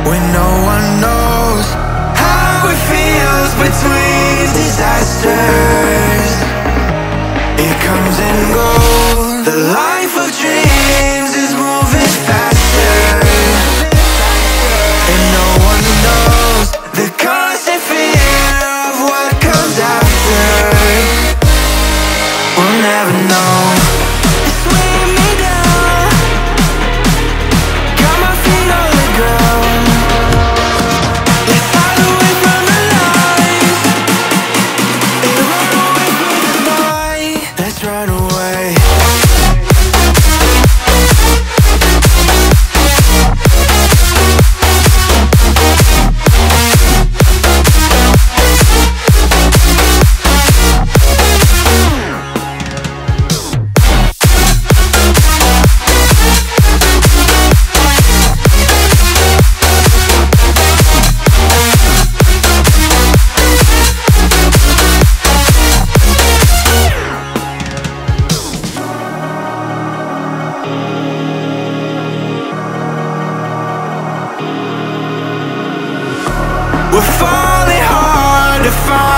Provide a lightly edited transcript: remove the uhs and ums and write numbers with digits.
when no one knows how it feels between disasters. It comes and goes. The life of dreams is moving faster, and no one knows the constant fear of what comes after. We'll never know. It's weighing me down, got my feet on the ground. Let's hide away from the lies and run away from the night. Let's run away. We're falling hard to find